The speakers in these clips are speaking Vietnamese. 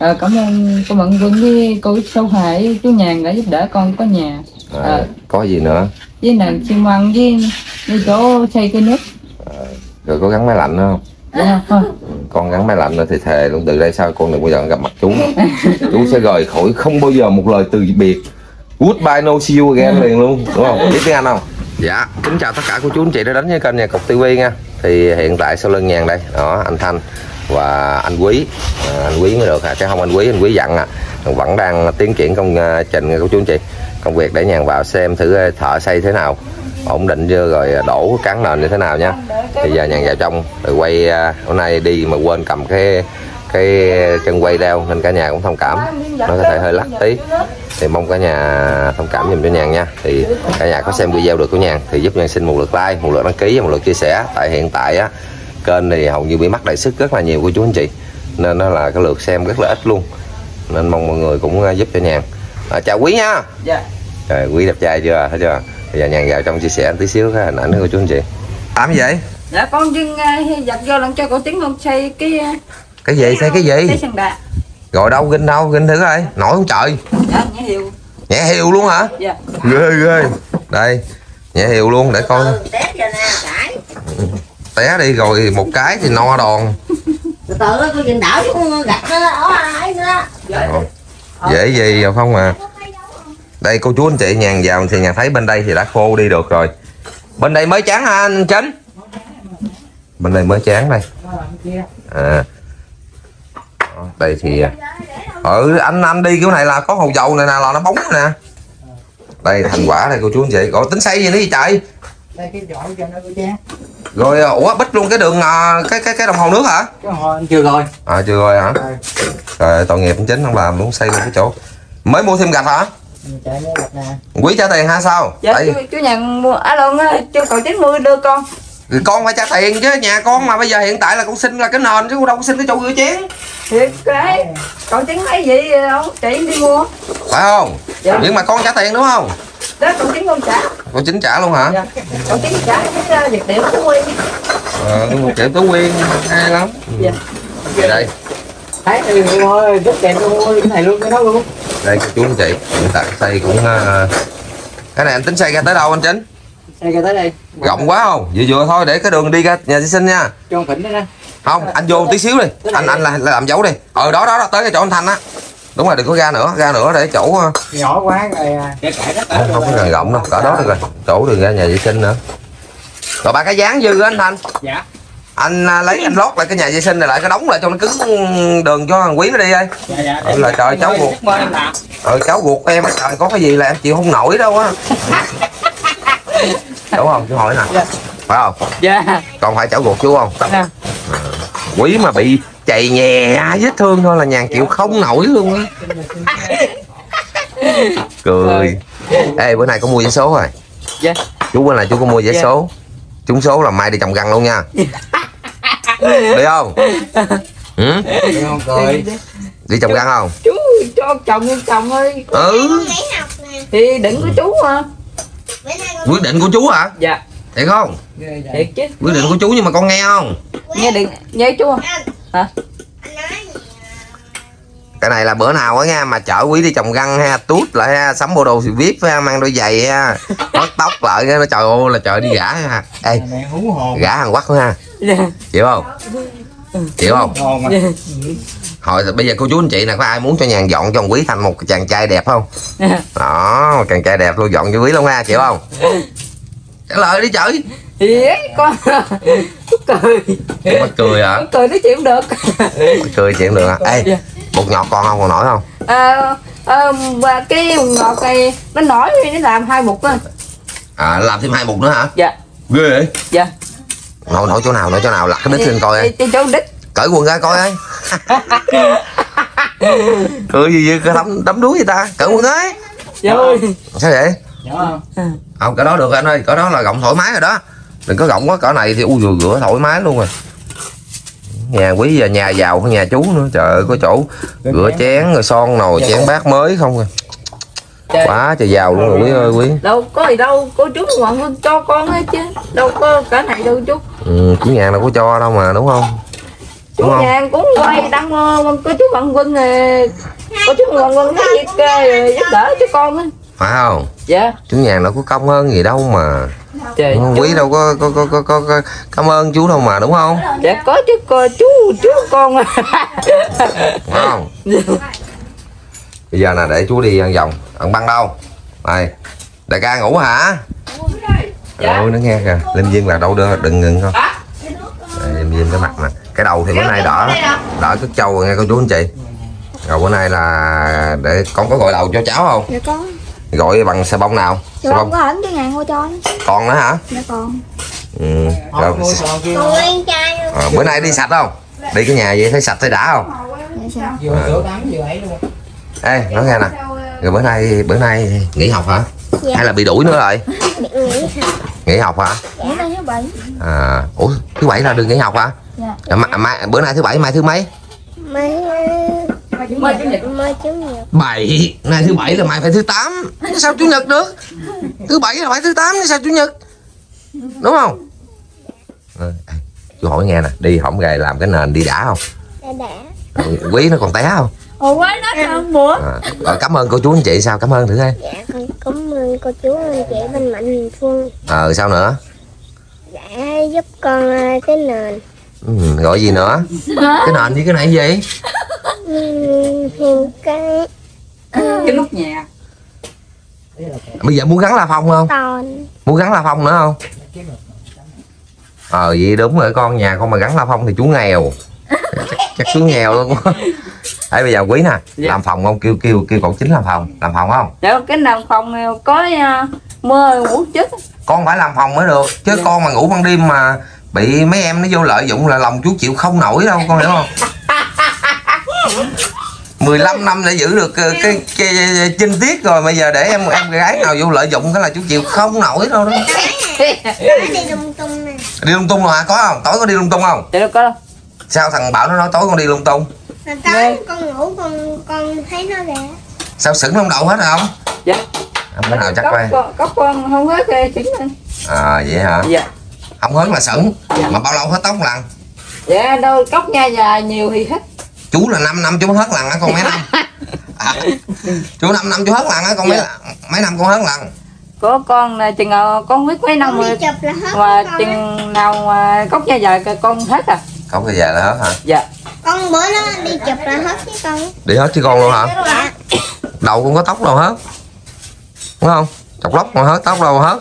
Cảm ơn cô Mận Quân với cô Sâu Hải, chú Nhàn đã giúp đỡ con có nhà. Có gì nữa? Với nền xi măng với chỗ xây cây nước. Rồi có gắn máy lạnh nữa không? Dạ không. Con gắn máy lạnh nữa thì thề luôn, từ đây sau con đừng bao giờ gặp mặt chú. Chú sẽ rời khỏi không bao giờ một lời từ biệt. Goodbye, no see you again liền luôn, đúng không? Biết tiếng Anh không? Dạ, kính chào tất cả cô chú anh chị đã đến với kênh Nhà Cục TV nha. Thì hiện tại sau lưng Nhàn đây, đó anh Thanh và anh Quý, anh Quý mới được hả? Cái không anh Quý dặn vẫn đang tiến triển công trình nha cô chú anh chị. Công việc để Nhàn vào xem thử thợ xây thế nào, ổn định chưa, rồi đổ cán nền như thế nào nha. Thì giờ Nhàn vào trong rồi quay. Hôm nay đi mà quên cầm cái chân quay đeo nên cả nhà cũng thông cảm, nó có thể hơi lắc tí, thì mong cả nhà thông cảm giùm cho Nhàn nha. Thì cả nhà có xem video được của Nhàn thì giúp Nhàn xin một lượt like, một lượt đăng ký và một lượt chia sẻ. Tại hiện tại á, kênh thì hầu như bị mắc đại sức rất là nhiều của chú anh chị, nên nó là cái lượt xem rất là ít luôn, nên mong mọi người cũng giúp cho Nhàn. Chào Quý nha. Dạ. Trời, Quý đẹp trai chưa, thấy chưa? Bây giờ Nhàn vào trong chia sẻ tí xíu cái hình ảnh của chú anh chị. Làm gì vậy? Dạ con dưng giặt vô lần cho cậu Tiến con xây cái gì, xây cái gì? Xây sân đá. Rồi đâu, ginh thử coi, nổi không trời? Dạ, nhẹ hiệu. Nhẹ hiệu luôn hả? Dạ. Ghê. Đây, nhẹ hiệu luôn để coi. Té đi rồi một cái thì no đòn. Từ từ nó dừng đảo chứ gặt nó ấy nữa. Dễ gì rồi không à. Đây cô chú anh chị Nhàn vào thì Nhàn thấy bên đây thì đã khô đi được rồi. Bên đây mới chán hả anh Chính? Bên đây mới chán đây. Đây thì anh đi kiểu này là có hồ dầu này nè, là nó bóng nè. Đây thành quả đây cô chú anh chị. Gọi tính xây gì nữa vậy trời? Đây cái vỏ cho nó chán. Rồi ủa bích luôn cái đường cái đồng hồ nước hả? Cái đồng hồ chưa rồi. Chưa rồi hả? Trời tội nghiệp anh Chính không làm, muốn xây luôn cái chỗ. Mới mua thêm gạch hả? Quý trả tiền hả sao? Dạ chú Nhàn mua luôn á, cho cậu Chính mua đưa con. Con phải trả tiền chứ, nhà con mà bây giờ hiện tại là con xin là cái nền chứ con đâu có xin cái chỗ rửa chén. Thiệt cái cậu Chính thấy gì không chị đi mua phải không? Dạ. Nhưng mà con trả tiền đúng không? Đó cậu Chính con trả. Con Chính trả luôn hả? Dạ. Cậu Chính trả cái vật liệu Tú Quyên. Một triệu Tú Quyên hay lắm. Dạ. Về đây. Thấy thì mua rất đẹp luôn, mua cái này luôn, cái đó luôn. Đây cô chú anh chị, hiện tại xây cũng cái này anh tính xây ra tới đâu anh Chính? Xây ra tới đây. Rộng quá không? Vừa thôi để cái đường đi ra nhà vệ sinh nha. Cho con phỉnh đó nè. Không, anh vô tí xíu đi. Anh làm dấu đi. Đó tới cái chỗ anh Thanh á. Đúng rồi, đừng có ra nữa để chỗ nhỏ quá rồi kể đó. Không có gần rộng đâu, cỡ đó được rồi. Chỗ đường ra nhà vệ sinh nữa. Rồi ba cái dán dư á anh Thanh. Dạ. Anh lấy anh lót lại cái nhà vệ sinh này lại, cái đóng lại cho nó cứng đường cho thằng Quý nó đi ơi. Dạ. Là trời cháu ruột. Cháu ruột em trời, có cái gì là em chịu không nổi đâu á. Đúng không? Chú hỏi nè. Dạ. Phải không? Dạ. Còn phải cháu ruột chú không? Dạ. Quý mà bị chày nhè vết thương thôi là Nhàn chịu không nổi luôn á. Cười. Ê bữa nay có mua vé số rồi. Dạ. Chú bữa nay chú có mua vé số. Trúng số là mai đi trồng găng luôn nha. Đi không? Ừ? Không cười. Đi trồng găng không? Chú cho chồng ơi. Thì đừng có chú mà. Quyết định của chú hả? Dạ. Thiệt không? Thiệt chứ. Quyết định của chú nhưng mà con nghe không? Nghe chú không? Hả? Cái này là bữa nào á nha mà chở Quý đi trồng găng ha, tút lại ha, sắm bộ đồ VIP ha, mang đôi giày ha, hót tóc lại nó trời ơi là trời đi gã ha. Ê, gã Hàn Quốc ha. Chịu không? Chịu không? Hồi bây giờ cô chú anh chị nè, có ai muốn cho Nhàn dọn cho Quý thành một chàng trai đẹp không? Đó, chàng trai đẹp luôn, dọn cho Quý luôn ha, chịu không? Trả lời đi trời. Thiệt con. Cười. Mắc cười hả? Cười nó chịu được. Cười chịu được hả? Ê, bột ngọt còn nổi không? Và cái ngọt này nó nổi nó làm 2 bột á. Làm thêm 2 bột nữa hả? Dạ. Ghê vậy? Dạ. Nổi chỗ nào lặt cái đít lên coi ơi. Chỗ đít. Cởi quần ra coi ơi. Cười gì vậy, đấm đuối vậy ta? Cởi quần ấy. Dạ ơi. Sao vậy? Dạ không? Không, cái đó được anh ơi, cái đó là gọng thoải mái rồi đó. Đừng có gọng quá, cỡ này thì rửa thoải mái luôn rồi. Nhà Quý giờ nhà giàu hơn nhà chú nữa, trời ơi có chỗ rửa chén rồi son nồi chén bát mới không rồi. Quá trời giàu luôn rồi Quý ơi Quý. Đâu có gì đâu, cô chú Hoàng Hương cho con hết chứ. Đâu có cả này đâu chú. Chú Nhàn đâu có cho đâu mà đúng không? Chú nhà cũng quay đăng có chú Hoàng Quân có chú Hoàng Quân thấy việc giúp đỡ cho con á. Phải không? Dạ. Chú Nhàn đâu có công ơn gì đâu mà. Trời, Quý đâu có cảm ơn chú đâu mà, đúng không? dạ có chứ, chú con à. Đúng không? Bây giờ là để chú đi ăn vòng. Ăn băng đâu? Này, đại ca ngủ hả? Dạ. Ôi nó nghe kìa, Liêm Diêm là đâu đưa, đừng ngừng không? Liêm Diêm cái mặt nè, cái đầu thì bữa nay đỡ cất trâu rồi nghe cô chú anh chị. Rồi bữa nay là để con có gọi đầu cho cháu không? Dạ có. Gọi bằng xà bông nào? Dạ Xà không bông có ảnh cái ngàn qua cho. con nữa hả? Dạ còn. Ừ. Rồi, Con trai bữa nay đi sạch không? Đi cái nhà gì thấy sạch thấy đã không? Dạ sao? Vừa sữa tắm vừa ấy luôn. Ê, nói nghe nè. Rồi bữa nay nghỉ học hả? Dạ. Hay là bị đuổi nữa rồi? Bị nghỉ hả? Nghỉ học hả? Dạ nay thứ bảy. Ủa, thứ bảy là đừng nghỉ học hả? Dạ. Bữa nay thứ bảy, mai thứ mấy? Mai chủ nhật. Mai chủ nhật. 7, nay thứ bảy là mai phải thứ 8. Sao chủ nhật được? Thứ bảy là phải thứ 8, sao chủ nhật? Đúng không? Chú hỏi nghe nè, đi hổng gầy làm cái nền đi đã không? Đã. Quý nó còn té không? Ồ quái nó không bữa. Cảm ơn cô chú anh chị, sao cảm ơn thử coi. Dạ con cảm ơn cô chú anh chị bên Mạnh Huyền Phương. Sao nữa? Đã giúp con cái nền. Gọi gì nữa? Cái nền với cái này gì? Thêm cái nút nhà. Bây giờ muốn gắn la phong không? toàn. Muốn gắn la phong nữa không? Vậy đúng rồi, con nhà con mà gắn la phong thì chú nghèo. chắc chú nghèo luôn. Đấy bây giờ Quý nè, dạ. làm phòng không? Kêu cậu Chính làm phòng không? Dạ cái làm phòng có mưa ngủ trước. Con phải làm phòng mới được chứ, con mà ngủ ban đêm mà bị mấy em nó vô lợi dụng là lòng chú chịu không nổi đâu, con hiểu không? 15 năm để giữ được cái chinh tiết rồi, bây giờ để em gái nào vô lợi dụng cái là chú chịu không nổi đâu đó. Đi lung tung nè. Đi lung tung rồi hả? Có không? Tối có đi lung tung không? Dạ đâu có đâu. Sao thằng Bảo nó nói tối con đi lung tung? Tối con ngủ con thấy nó ra. Sao sững lông đậu hết rồi không? Dạ. Bữa nào chắc quay. Có con không hết chính anh. Vậy hả? Dạ. Không hết là sững. Dạ. Mà bao lâu hết tóc lần? Dạ đâu cốc nha già nhiều thì hết. Chú là 5 năm chú hết lần á, con mấy năm? Chú 5 năm chú hết lần á, con mấy năm con hết lần? Của con là chừng nào con biết mấy năm rồi. Chụp là hết. Mà chừng nào mà cốc nha già con hết à? Không cái giờ là hết hả? Dạ. Con bữa nó đi chụp là hết chứ con. Đi hết chứ con luôn hả? Dạ. Đầu con có tóc đâu hết, đúng không? Chọc lóc mà hết tóc đâu hết.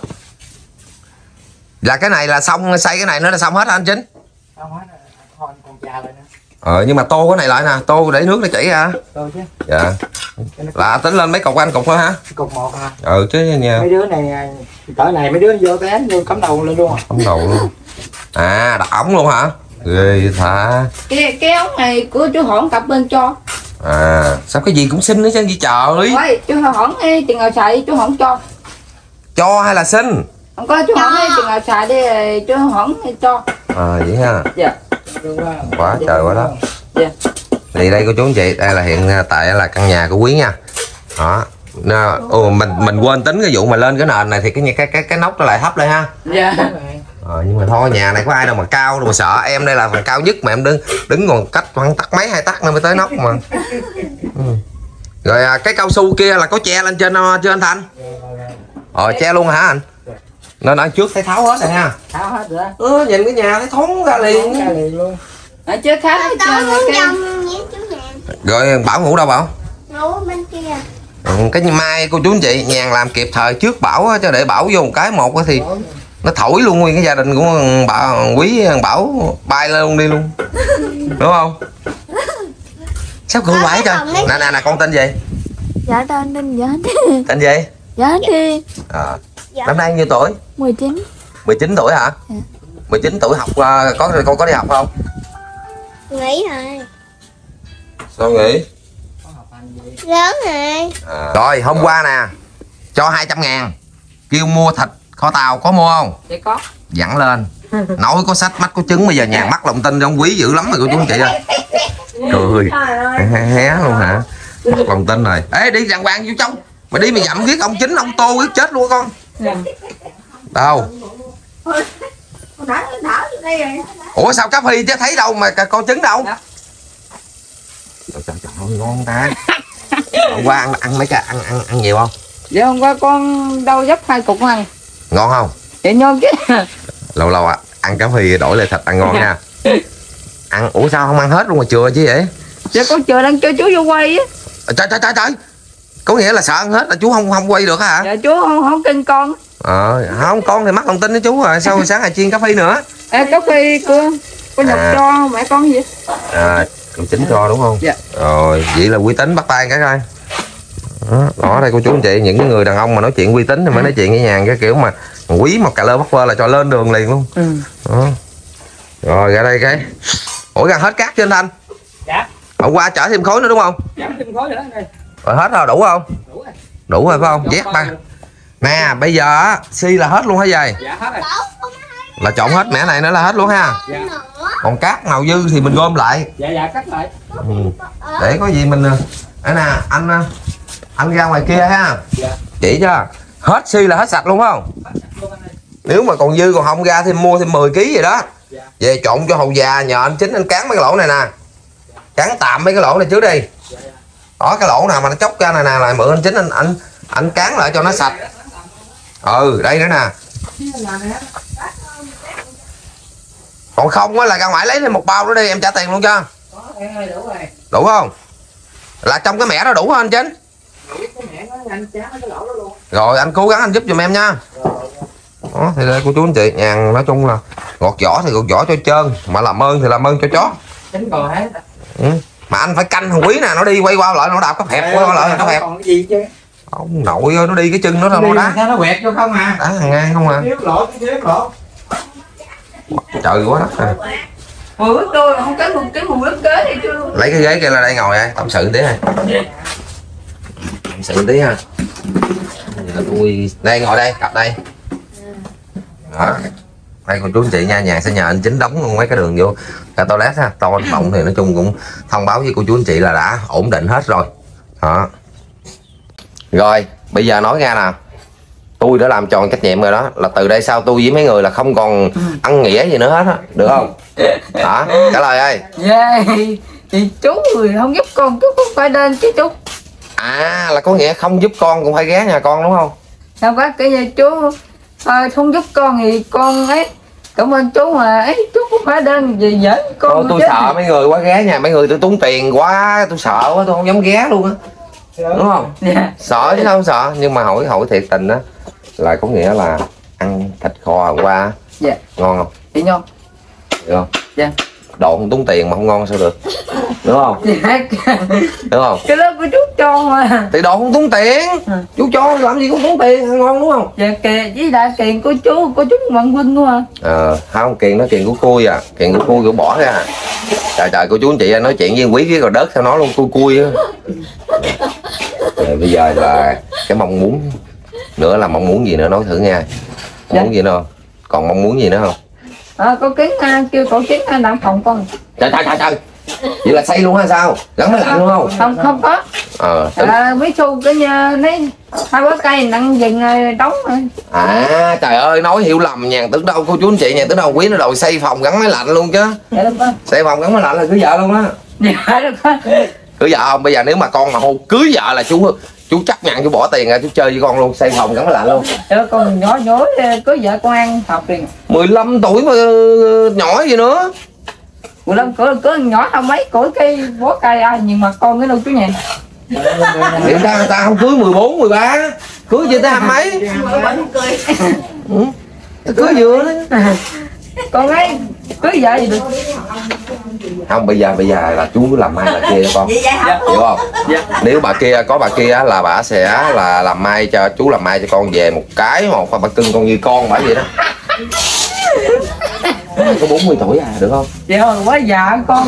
Là cái này là xong, xây cái này nó là xong hết hả anh Chính? Xong hết rồi, còn trà lại nữa. Nhưng mà tô cái này lại nè, tô để nước nó chảy ra. Tôi chứ. Dạ. Là tính lên mấy cục anh cục thôi hả? Cục 1 hả? Chứ nha. Mấy đứa này cỡ này mấy đứa vô té vô cắm đầu lên luôn. Ống đầu luôn. Đặt ống luôn hả? Ghê thà. Cái ống này của chú Hỏng cặp bên cho. Sao cái gì cũng xin nữa chứ gì trời. Ôi, chú Hỏng chừng nào xài chú Hỏng cho. Cho hay là xin? Không có chú Hỏng chừng nào xài đi chú Hỏng cho. Vậy ha. Dạ. Quá trời quá đó. Dạ. Thì đây cô chú anh chị, đây là hiện tại là căn nhà của Quý nha. Đó. Mình quên tính cái vụ mà lên cái nền này thì cái nóc nó lại thấp lại ha. Dạ. Nhưng mà thôi, nhà này có ai đâu mà cao đâu mà sợ. Em đây là phần cao nhất mà em đứng còn cách khoảng tắc mấy 2 tắc nữa mới tới nóc mà. Rồi cái cao su kia là có che lên trên chưa anh Thành? Che luôn hả anh? Nên ở trước thấy tháo hết rồi ha. Tháo hết rồi. Nhìn cái nhà thấy thốn ra liền. Ra liền luôn. Ở trước khác hết trơn rồi cái. Rồi Bảo ngủ đâu Bảo? Ngủ bên kia. Cái mai cô chú anh chị Nhàn làm kịp thời trước Bảo á, cho để Bảo vô một cái một thì nó thổi luôn nguyên cái gia đình của Quý Bảo bay lên luôn đi luôn, đúng không? Sao cười quái cho nè con tên gì? Dạ tên Dạ Thiên. Tên gì? Dạ Thiên. Năm nay nhiêu tuổi? 19. 19 tuổi hả? 19 tuổi học con có đi học không? Nghỉ rồi. Sao nghỉ? Lớn rồi. Rồi hôm qua nè cho 200.000 kêu mua thịt kho tàu, có mua không? Dạ có. Dặn lên nói có sách mách có chứng, bây giờ Nhàn mắc lòng tin trong Quý dữ lắm rồi cô chú anh chị ơi. Cười hé luôn hả? Mắc lòng tin rồi. Ê đi đàng hoàng vô trong, mà đi mày dặm giết ông Chính ông Tô giết chết luôn con. Đâu Ủa sao cá phi chứ thấy đâu mà con trứng đâu? Trời ngon ta. Hôm qua ăn mấy cái ăn nhiều không? Dạ hôm qua con đâu dấp 2 cục ăn. Ngon không? Dạ ngon chứ. Lâu lâu ăn cá phi đổi lại thịt ăn ngon nha. Ăn ủa sao không ăn hết luôn mà chừa chứ vậy? Dạ con chờ đang cho chú vô quay á. Trời. Có nghĩa là sợ ăn hết là chú không quay được hả? Dạ chú không kinh con. Không con thì mắc lòng tin với chú rồi. Sao sáng chiên cá phi nữa? Cá phi cô Nhật cho mẹ con gì? Cô Chính cho đúng không? Dạ. Rồi vậy là uy tín bắt tay cái coi. Đó đây cô chú anh chị, những người đàn ông mà nói chuyện uy tín thì mới nói chuyện nhẹ nhàng, cái kiểu mà quý một cà lơ bắt vơ là cho lên đường liền luôn. Đó. Rồi ra đây cái. Ủa ra hết cát chưa anh Thanh? Dạ. Hôm qua chở thêm khối nữa đúng không? Dạ thêm khối nữa đây. Rồi hết rồi đủ không? Đủ rồi. Đủ rồi phải không? Vét ba. Nè bây giờ á si là hết luôn hả dày? Dạ hết rồi. Là trộn hết mẻ này nữa là hết luôn ha. Dạ. Còn cát nào dư thì mình gom lại. Dạ cắt lại. Để có gì mình đây nè anh ra ngoài kia ha. Dạ. Chỉ cho hết si là hết sạch luôn phải không? Nếu mà còn dư còn không ra thì mua thêm 10 kg vậy đó. Dạ. Về trộn cho hầu già, nhờ anh Chính anh cán mấy cái lỗ này nè. Cán tạm mấy cái lỗ này trước đi. Đó cái lỗ nào mà nó chóc ra này nè lại mượn anh Chính anh cán lại cho nó sạch. Đây nữa nè. Còn không á là ra ngoài lấy thêm một bao nữa đi, em trả tiền luôn cho. Đủ không? Là trong cái mẻ đó đủ không anh Chính? Rồi anh cố gắng anh giúp giùm em nha. Đó thì đây cô chú anh chị, nhàn nói chung là gọt vỏ thì gọt vỏ cho trơn, mà làm ơn thì làm ơn cho chó. Chính còn hết. Mà anh phải canh thằng Quý nè, nó đi quay qua lại nó đạp cái hẹp qua lại nó hẹp. Còn cái gì chứ? Ông nội ơi, nó đi cái chân nó thôi đá. Nó quẹt cho không à? Đá hàng ngang không à. Thiếu lộ. Trời quá đất à. Ủa tôi không có một cái mùi ướp kế thì chưa. Lấy cái ghế kia ra đây ngồi tâm sự tí ha. Tâm sự tí ha. Giờ tôi đây ngồi đây, cặp đây. Đó. Đây cô chú anh chị nha, nhà sẽ nhờ anh Chính đóng luôn mấy cái đường vô cái toilet ha, toilet cộng thì nói chung cũng thông báo với cô chú anh chị là đã ổn định hết rồi. Đó. Rồi, bây giờ nói ra nè. Tôi đã làm tròn trách nhiệm rồi đó, là từ đây sau tôi với mấy người là không còn ăn nghĩa gì nữa hết á, được không? Hả? Trả lời ơi. Dạ, thì chú người không giúp con chú cũng phải lên chứ chú. À là có nghĩa không giúp con cũng phải ghé nhà con đúng không? Sao quá cái gì chú không giúp con thì con ấy cảm ơn chú mà ấy chú cũng phải đơn gì dễ con. Tôi sợ mấy người quá ghé nhà mấy người, tôi tốn tiền quá, tôi sợ quá, tôi không dám ghé luôn á, đúng không? Dạ. Sợ chứ không sợ, nhưng mà hỏi thiệt tình á là có nghĩa là ăn thịt kho hôm qua. Dạ. Ngon không? Chị ngon. Được không? Dạ. Đồ không tốn tiền mà không ngon sao được, đúng không? Dạ. Đúng không? Cái đó của chú cho mà. Thì đồ không tốn tiền, chú cho làm gì cũng tốn tiền, ngon đúng không? Dạ kìa với đại kiền của chú Hoàng Vinh luôn à. Không, kiền nó kiền của cui à, kiền của cui của bỏ ra. Trời cô chú anh chị nói chuyện với quý với rồi đất sao nói luôn cui á. Bây giờ là cái mong muốn nữa là mong muốn gì nữa nói thử nha. Mong muốn gì nữa không? Còn mong muốn gì nữa không? Có Kiến kêu cậu Kiến làm phòng con. Trời vậy là xây luôn hay sao? Gắn máy lạnh luôn không? Không có. Mấy xu cái lấy 2 bó cây nặng dừng đóng rồi. Trời ơi nói hiểu lầm nhà tưởng đâu cô chú anh chị, nhà tưởng đâu Quý nó đòi xây phòng gắn máy lạnh luôn chứ. Dạ được không? Xây phòng gắn máy lạnh là cưới vợ luôn á. Dạ được không? Cưới vợ không? Bây giờ nếu mà con mà hôn cưới vợ là chú chấp nhận chú bỏ tiền ra chú chơi với con luôn, xây phòng gắn máy lạnh luôn. Dạ con nhỏ cưới vợ con ăn học tiền. 15 tuổi mà nhỏ gì nữa. 15 cưới nhỏ không mấy củi cây bó cây ai nhưng mà con cái đâu chú nhà. Người ta không cưới 14, 13, cưới chỉ tới 20 mấy. Cưới vừa đó. Con ấy cưới vợ gì được. Không bây giờ là chú làm mai bà kia cho con. Hiểu không? Nếu bà kia có bà kia là bà sẽ là làm mai cho chú, làm mai cho con về một cái một bà cưng con như con bà vậy đó. Có 40 tuổi à, được không? Dạ rồi quá già con.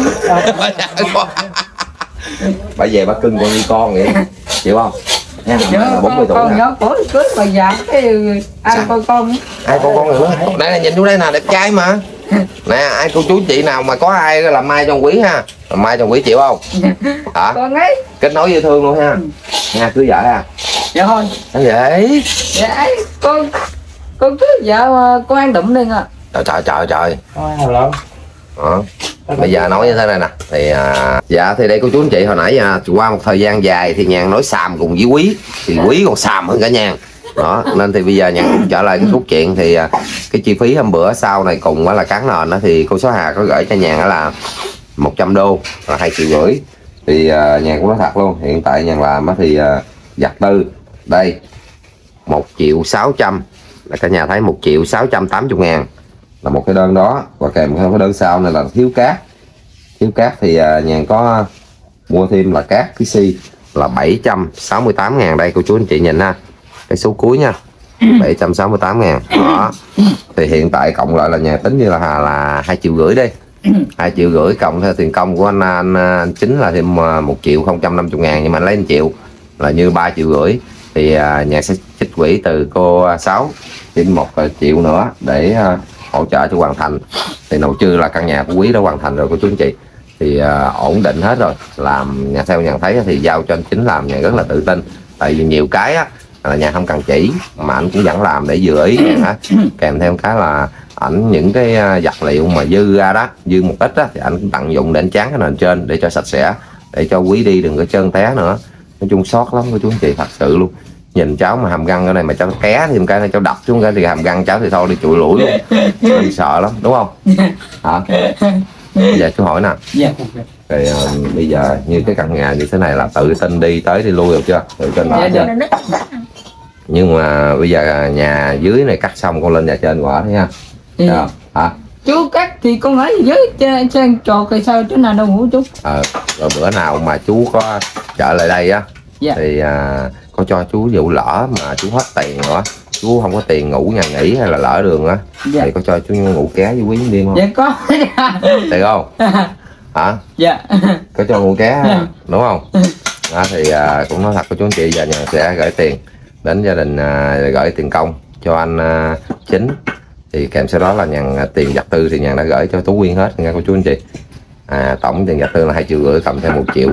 Bà về bà cưng con như con vậy, chịu không? Nha, 40 tuổi con nhỏ tuổi cưới bà già cái ai coi con. Ai con nữa? Đây là nhìn chú đây nè, đẹp trai mà. Nè, ai cô chú chị nào mà có ai làm mai cho Quý ha, làm mai cho Quý chịu không? Hả? Con ấy Kết nối dễ thương luôn ha. Nha, cưới vợ ha. dạ thôi. Sao vậy? Dạ con cưới vợ mà con ăn đụng đi à. Trời. Có nào lắm. Đó. Bây giờ nói như thế này nè thì dạ thì đây cô chú anh chị hồi nãy qua một thời gian dài thì Nhàn nói xàm cùng với Quý thì Quý còn xàm hơn cả Nhàn đó, nên thì bây giờ Nhàn cũng trở lại cái cốt truyện thì cái chi phí hôm bữa sau này cùng với là cán nền đó thì cô Số Hà có gửi cho Nhàn đó là 100 đô là 2,5 triệu. Thì Nhàn cũng nói thật luôn, hiện tại Nhàn làm thì giặt tư đây 1.600.000 là cả nhà thấy 1.680.000 là một cái đơn đó, và kèm theo cái đơn sau này là thiếu cát thì Nhàn có mua thêm là cát PC là 768.000 đây cô chú anh chị nhìn ha, cái số cuối nha 768.000 đó. Thì hiện tại cộng lại là Nhàn tính như là 2,5 triệu đi, 2,5 triệu cộng theo tiền công của anh Chính là thêm 1.050.000, nhưng mà anh lấy 1 triệu là như 3,5 triệu. Thì Nhàn sẽ trích quỹ từ cô Sáu thêm 1 triệu nữa để hỗ trợ cho hoàn thành. Thì nào chưa là căn nhà của Quý đã hoàn thành rồi cô chú anh chị, thì ổn định hết rồi, làm nhà theo Nhàn thấy thì giao cho anh Chính làm Nhàn rất là tự tin, tại vì nhiều cái á là Nhàn không cần chỉ mà anh cũng vẫn làm để vừa ý Nhàn kèm theo cái là ảnh những cái vật liệu mà dư ra đó, dư một ít á thì anh cũng tận dụng để anh tráng cái nền trên để cho sạch sẽ, để cho Quý đi đừng có trơn té nữa. Nói chung sót lắm cô chú anh chị, thật sự luôn. Nhìn cháu mà hàm răng ở đây mà cháu té thêm cái này cháu đập xuống cái thì hàm răng cháu thì thôi đi chùi lũi luôn, mình sợ lắm đúng không hả? Giờ chú hỏi nè, rồi bây giờ như cái căn nhà như thế này là tự tin đi tới đi lui được chưa, tự tin đó chưa? Nhưng mà bây giờ nhà dưới này cắt xong con lên nhà trên quả thấy ha. Được, hả? Chú cắt thì con ở dưới trên trò cây sao chỗ nào đâu ngủ chú. Rồi bữa nào mà chú có trở lại đây á thì có cho chú vụ lỡ mà chú hết tiền nữa, chú không có tiền ngủ nhà nghỉ hay là lỡ đường á thì có cho chú ngủ ké với Quý đêm không? Dạ có. Được không? Hả? Dạ. Có cho ngủ ké đúng không? Thì cũng nói thật của chú anh chị, giờ nhà sẽ gửi tiền đến gia đình, gửi tiền công cho anh Chính, thì kèm sau đó là Nhàn tiền vật tư thì Nhàn đã gửi cho Tú Quyên hết nha cô chú anh chị. Tổng tiền vật tư là 2,5 triệu, cộng thêm 1 triệu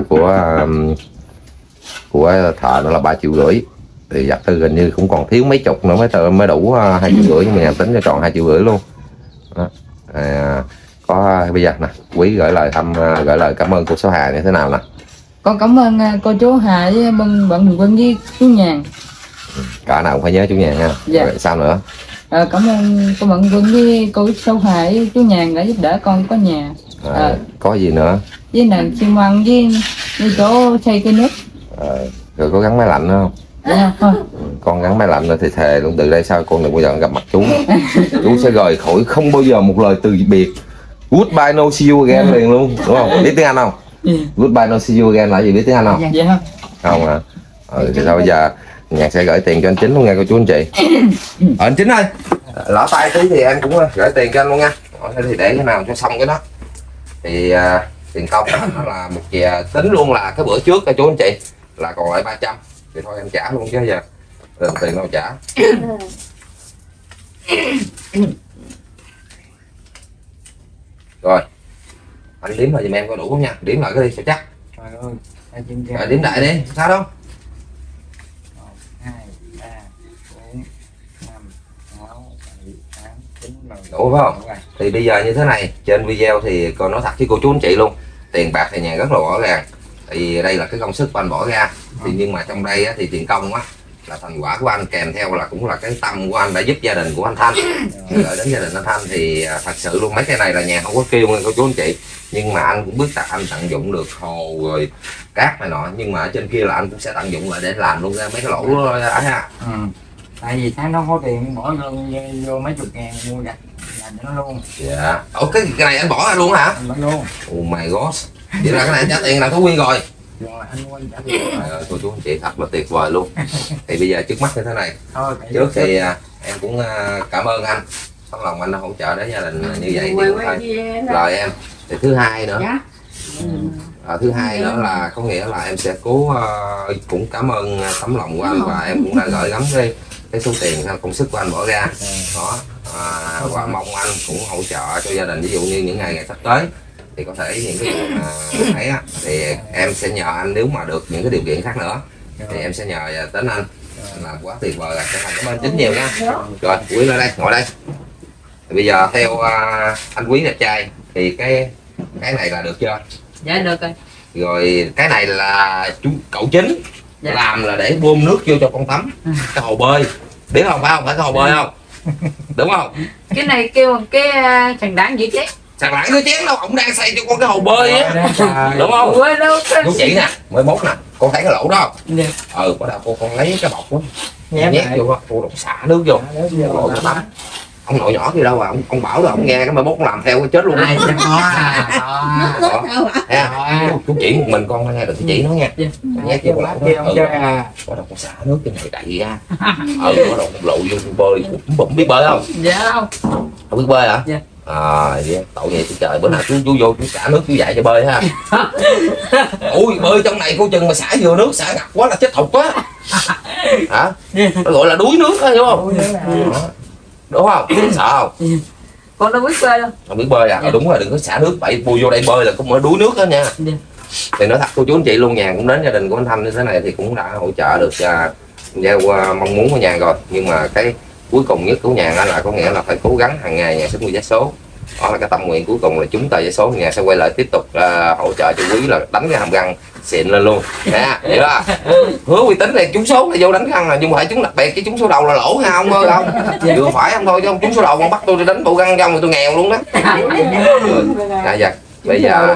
của thợ nữa là 3,5 triệu. Thì vật tư gần như cũng còn thiếu mấy chục nữa mới đủ 2,5 triệu, nhưng mà Nhàn tính cho tròn 2,5 triệu luôn đó. Có bây giờ nè Quý gửi lời cảm ơn cô Số Hà như thế nào nè? Con cảm ơn cô chú Hà với bạn Quân với chú Nhàn. Cả nào cũng phải nhớ chú Nhàn ha. Dạ. Rồi, sao nữa? Cảm ơn cô bạn Quân với cô Số Hà với chú Nhàn đã giúp đỡ con có nhà. Có gì nữa? Với nền xi măng với chỗ xây cây nước. Rồi có gắn máy lạnh không? Dạ thôi. Con gắn máy lạnh thì thề luôn, từ đây sau con đừng bao giờ gặp mặt chú. Chú sẽ rời khỏi không bao giờ một lời từ biệt. Goodbye no see you again liền luôn, đúng không? Biết tiếng Anh không? Goodbye no see you again là gì, biết tiếng Anh không? Dạ không. Không hả? Thì sao bây giờ Nhàn sẽ gửi tiền cho anh Chính luôn nha cô chú anh chị. Anh Chính ơi, lỡ tay tí thì em cũng gửi tiền cho anh luôn nha. Thì để cái nào cho xong cái đó. Thì tiền công nó là 1 triệu, tính luôn là cái bữa trước cô chú anh chị là còn lại 300, thì thôi em trả luôn chứ giờ tiền đâu trả. Rồi anh đếm lại giùm em coi đủ không nha, đếm lại cái đi sao chắc. Đếm đại đi sao đâu. 1, 2, 3, 4, 5, 6, 7, 8, 9, 10. Đủ phải không? Thì bây giờ như thế này, trên video thì con nói thật với cô chú anh chị luôn, tiền bạc thì Nhàn rất là rõ ràng, thì đây là cái công sức của anh bỏ ra, thì nhưng mà trong đây á, thì tiền công á là thành quả của anh, kèm theo là cũng là cái tâm của anh đã giúp gia đình của anh Thanh, gửi đến gia đình anh Thanh. Thì thật sự luôn mấy cái này là Nhàn không có kêu nghe cô chú anh chị, nhưng mà anh cũng biết là anh tận dụng được hồ rồi cát này nọ, nhưng mà ở trên kia là anh cũng sẽ tận dụng lại để làm luôn ra mấy cái lỗ đó ha. Tại vì tháng đó có tiền bỏ vô mấy chục ngàn mua gạch làm cho nó luôn. Dạ. Cái này anh bỏ ra luôn hả? Anh bỏ luôn. Oh my god. Vậy là cái này anh trả tiền là có Quyên rồi. Rồi anh mua anh trả tiền. Trời ơi, cô chú anh chị thật là tuyệt vời luôn. Thì bây giờ trước mắt như thế này. Thôi, trước thì em cũng cảm ơn anh, tấm lòng anh đã hỗ trợ đến gia đình như vậy thì thôi. Rồi em. Thì thứ hai nữa. Thứ hai nữa là có nghĩa là em sẽ cố cũng cảm ơn tấm lòng của anh, và em cũng đã gửi gắm cái số tiền công sức của anh bỏ ra đó, và mong anh cũng hỗ trợ cho gia đình, ví dụ như những ngày sắp tới thì có thể những cái chuyện ấy á, thì em sẽ nhờ anh, nếu mà được những cái điều kiện khác nữa thì em sẽ nhờ đến anh làm quá tuyệt vời. Là cảm ơn Chính nhiều nha. Rồi Quyên lên đây, ngồi đây. Thì bây giờ theo anh Quý đẹp trai thì cái này là được chưa? Dạ được rồi. Rồi cái này là cậu Chính Dạ. làm là để bơm nước vô cho con tắm cái hồ bơi, biết không? Phải cái hồ bơi không? Đúng không? Cái này kêu cái sàn đảng dữ chết. Sàn đảng cái chén đâu, ông đang xây cho con cái hồ bơi á, đúng không? Quên đâu. Chú chỉ nè, 11 nè, con thấy cái lỗ đó không? Dạ. Bắt đầu con lấy cái bọc đó nhét vô, cô đổ xả nước vô, lỗ cho tắm. Ông nội nhỏ kia đâu à, ông bảo rồi, ông nghe cái 11 làm theo cái chết luôn. ai chắc có Chú chỉ một mình con nghe được chỉ nó nha. Nhét vô bác kia ông chơi à. Bắt đầu con xả nước trên này đầy ra. Bắt đầu lộ vô bơi, bụng biết bơi không? Dạ không. Không biết bơi hả? Dạ. Tội vậy trời, bữa nào chú vô chú xả nước chú dạy cho bơi ha. Ui bơi trong này cô chừng mà xả vừa nước xả ngập quá là chết thục á. Hả? Nó gọi là đuối nước á, hiểu không? Đúng không? Sợ không? Con đâu biết bơi đâu. Không biết bơi à? Đúng rồi, đừng có xả nước bậy bùi vô đây bơi là cũng mới đuối nước đó nha. Thì nói thật cô chú anh chị luôn, Nhàn cũng đến gia đình của anh Thanh như thế này thì cũng đã hỗ trợ được theo mong muốn của Nhàn rồi. Nhưng mà cái cuối cùng nhất của Nhàn là có nghĩa là phải cố gắng hàng ngày Nhàn sẽ mua vé số. Đó là cái tâm nguyện cuối cùng là trúng tờ vé số, Nhàn sẽ quay lại tiếp tục hỗ trợ cho Quý là đánh cái hàm răng xịn lên luôn nè, hiểu không? Hứa uy tín này trúng số là vô đánh răng, nhưng mà phải trúng đặc biệt, chứ trúng số đầu là lỗ nha ông ơi, không vừa phải không thôi, chứ không trúng số đầu còn bắt tôi đi đánh bộ răng trong thì tôi nghèo luôn đó. Dạ bây giờ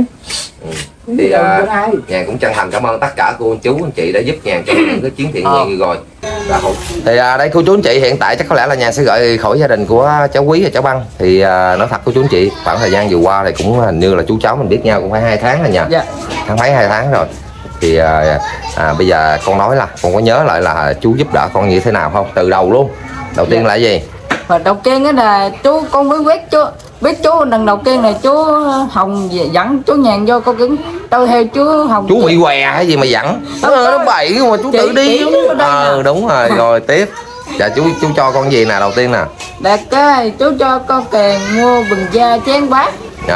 thì Nhàn cũng chân thành cảm ơn tất cả cô anh chú anh chị đã giúp Nhàn trong những cái chuyến thiện nguyện như rồi. Thì đây cô chú anh chị, hiện tại chắc có lẽ là Nhàn sẽ gọi khỏi gia đình của cháu Quý và cháu Băng. Thì nói thật cô chú anh chị, khoảng thời gian vừa qua thì cũng hình như là chú cháu mình biết nhau cũng phải 2 tháng rồi nha. Tháng mấy 2 tháng rồi. Thì bây giờ con nói là con có nhớ lại là chú giúp đỡ con như thế nào không? Từ đầu luôn. Đầu tiên là gì? Và đầu tiên đó là chú con mới biết chú lần đầu tiên là chú Hồng dẫn chú Nhàn vô con cứng tôi theo chú Hồng. Chú bị què hay gì mà dẫn? Nó bậy mà chú tự đi. Đúng rồi. Rồi tiếp. Dạ chú cho con gì nè, đầu tiên nè? Đạt cái chú cho con kèn mua bình da chén bát.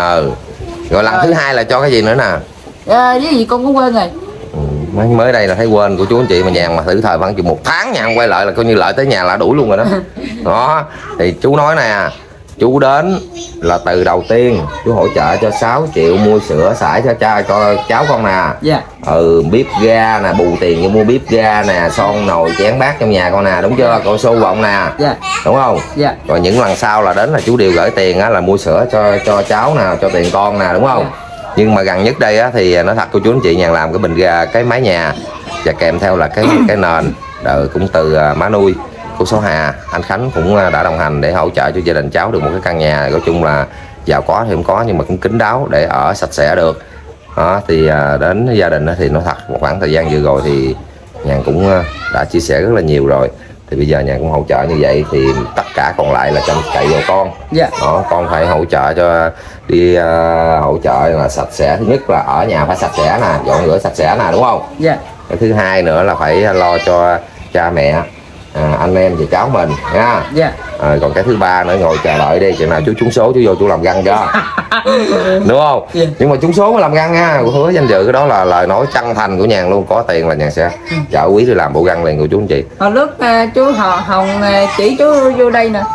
Rồi lần thứ hai là cho cái gì nữa nè? Với gì con cũng quên rồi. Mới đây là thấy quên của chú anh chị, mà Nhàn mà thử thời khoảng chừng 1 tháng Nhàn quay lại là coi như lại tới nhà là đuổi luôn rồi đó. Đó thì chú nói nè, chú đến là từ đầu tiên chú hỗ trợ cho 6 triệu mua sữa sải cho cháu con nè. Dạ. Bếp ga nè, bù tiền cho mua bếp ga nè, son nồi chén bát trong nhà con nè, đúng chưa? Con xô vọng nè. Dạ. Đúng không? Dạ. Rồi những lần sau là đến là chú đều gửi tiền á, là mua sữa cho cháu nè, cho tiền con nè, đúng không? Dạ. Nhưng mà gần nhất đây á, thì nói thật cô chú anh chị, Nhàn làm cái bình ga, cái mái nhà và kèm theo là cái nền cũng từ má nuôi cô số Hà, anh Khánh cũng đã đồng hành để hỗ trợ cho gia đình cháu được một cái căn nhà nói chung là giàu có thì không có nhưng mà cũng kín đáo để ở sạch sẽ được. Đó thì đến gia đình thì nói thật một khoảng thời gian vừa rồi thì Nhàn cũng đã chia sẻ rất là nhiều rồi. Thì bây giờ Nhàn cũng hỗ trợ như vậy thì tất cả còn lại là trông cậy vào con. Đó, con phải hỗ trợ cho đi hỗ trợ là sạch sẽ. Thứ nhất là ở nhà phải sạch sẽ nè, dọn rửa sạch sẽ nè, đúng không? Cái thứ hai nữa là phải lo cho cha mẹ, anh em và cháu mình nha. Còn cái thứ ba nữa ngồi chờ đợi đi, chừng nào chú trúng số chú vô chú làm răng cho. Đúng không? Nhưng mà trúng số mới làm răng nha, hứa danh dự, cái đó là lời nói chân thành của Nhàn luôn. Có tiền là Nhàn sẽ chở Quý đi làm bộ răng liền của chú anh chị. Hồi lúc chú Hồng chỉ chú vô đây nè.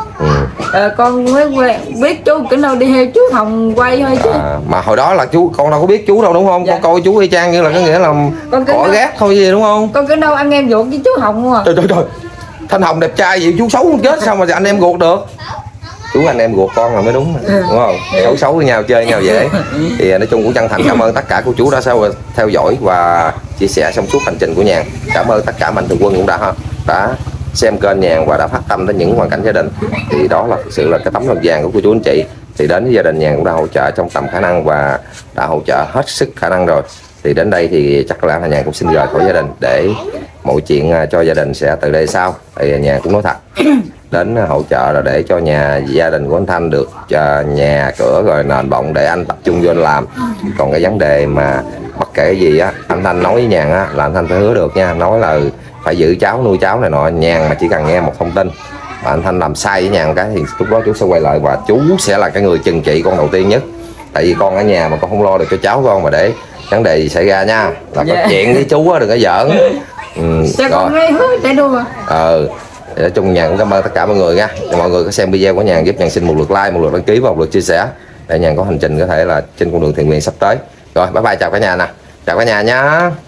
Con mới biết chú cái nào đi theo chú Hồng quay thôi chứ. Mà hồi đó là con đâu có biết chú đâu đúng không? Con coi chú y chang như là có nghĩa là cỏ ghét thôi gì đúng không? Con cái đâu anh em ruột với chú Hồng không à? Trời Thanh Hồng đẹp trai vậy chú xấu không chết sao mà anh em ruột được? Chú anh em ruột con là mới đúng, đúng không? Xấu với nhau, chơi nhau dễ. Thì nói chung cũng chân thành cảm ơn tất cả cô chú đã theo dõi và chia sẻ trong suốt hành trình của Nhàn. Cảm ơn tất cả mạnh thường quân cũng đã xem kênh Nhàn và đã phát tâm đến những hoàn cảnh gia đình. Thì đó là thực sự là cái tấm lòng vàng của cô chú anh chị. Thì đến với gia đình Nhàn cũng đã hỗ trợ trong tầm khả năng và đã hỗ trợ hết sức khả năng rồi. Thì đến đây thì chắc là Nhàn cũng xin rời khỏi gia đình để mọi chuyện cho gia đình sẽ từ đây sau. Thì Nhàn cũng nói thật đến hỗ trợ là để cho gia đình của anh Thanh được nhà cửa rồi nền bọng để anh tập trung vô anh làm. Còn cái vấn đề mà bất kể cái gì á, anh Thanh nói với Nhàn á là anh Thanh phải hứa được nha, nói là phải giữ cháu nuôi cháu này nọ. Nhàn mà chỉ cần nghe một thông tin mà anh Thanh làm sai với Nhàn cái thì lúc đó chú sẽ quay lại và chú sẽ là cái người trừng trị con đầu tiên nhất. Tại vì con ở nhà mà con không lo được cho cháu con mà để vấn đề gì xảy ra nha là có chuyện với chú á, đừng có giỡn. Sao con nghe hứa để đâu mà. Thì nói chung Nhàn cũng cảm ơn tất cả mọi người nha. Thì mọi người có xem video của Nhàn giúp Nhàn xin một lượt like, một lượt đăng ký và một lượt chia sẻ để Nhàn có hành trình có thể là trên con đường thiện nguyện sắp tới. Rồi bye bye, chào cả nhà nè, chào cả nhà nhé.